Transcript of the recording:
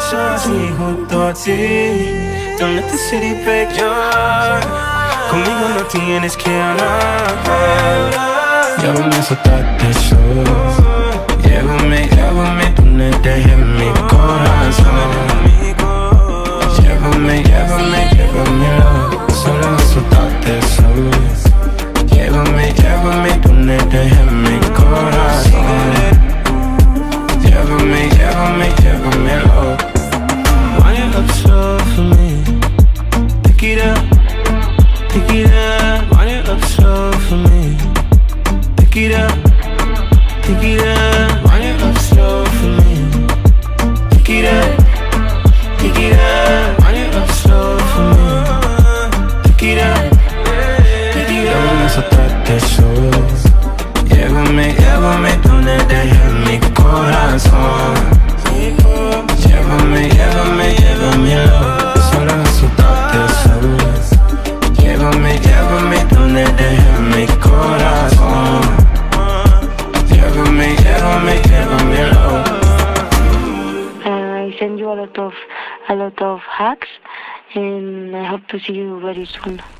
así junto a ti. Don't let the city break your heart. Conmigo no tienes que hablar. Llévame a soltarte solo. Llévame, llévame donde deje mi corazón. Llévame, llévame, llévamelo. Solo a soltarte solo. Llévame, llévame donde deje mi corazón. Llévame, llévame, llévamelo. Wind it up slow for me. Pick it up, pick it up. Wind it up slow for me. Pick it up, pick it up. Wind it up slow for me. Pick it up, pick it up. Wind it up slow for me. Pick it up, pick it up. Llévame a soltarte solo. Llévame, llévame donde deje mi corazón. Llévame, llévame, llévamelo. Solo a soltarte solo. Llévame, llévame donde deje mi corazón. Llévame, llévame, llévamelo. I send you a lot of hacks, and I hope to see you very soon.